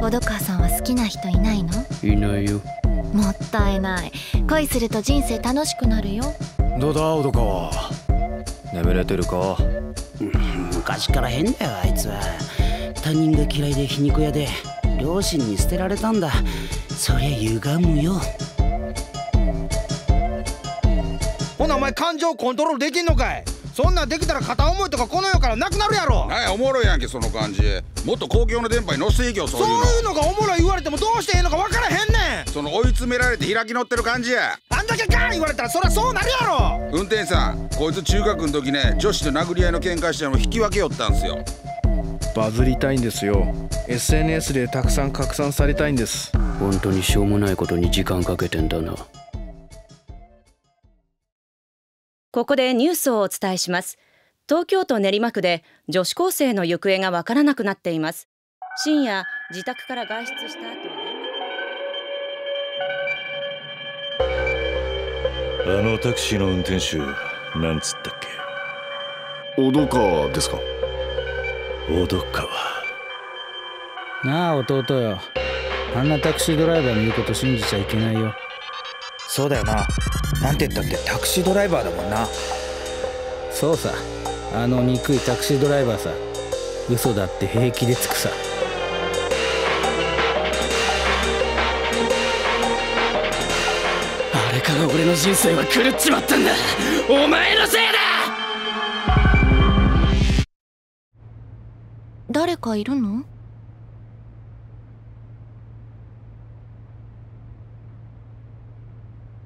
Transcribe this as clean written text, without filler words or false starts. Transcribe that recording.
小戸川さんは好きな人いないの？ いないよ。 もったいない。恋すると人生楽しくなるよ。 どうだ小戸川、眠れてるか？ 昔から変だよあいつは。他人が嫌いで皮肉屋で両親に捨てられたんだ。そりゃ歪むよ。 ほなお前感情コントロールできんのかい？そんなんできたら片思いとかこの世からなくなるやろ。 なんやおもろいやんけその感じ。もっと公共の電波に乗せていけよ。そういうのがおもろい言われてもどうしてええのか分からへんねん。 その追い詰められて開き乗ってる感じや。 あんだけガーン言われたらそりゃそうなるやろ。 運転手さん、こいつ中学の時ね、女子と殴り合いの喧嘩しての引き分けよったんすよ。 バズりたいんですよ。 SNS でたくさん拡散されたいんです。 本当にしょうもないことに時間かけてんだな。 ここでニュースをお伝えします。東京都練馬区で女子高生の行方がわからなくなっています。深夜自宅から外出した後、 あのタクシーの運転手なんつったっけ？ 小戸川ですか？ 小戸川なあ弟よ、あんなタクシードライバーの言うこと信じちゃいけないよ。 そうだよな。なんて言ったってタクシードライバーだもんな。 そうさ、あの憎いタクシードライバーさ。嘘だって平気でつくさ。 あれから俺の人生は狂っちまったんだ。お前のせいだ。 誰かいるの？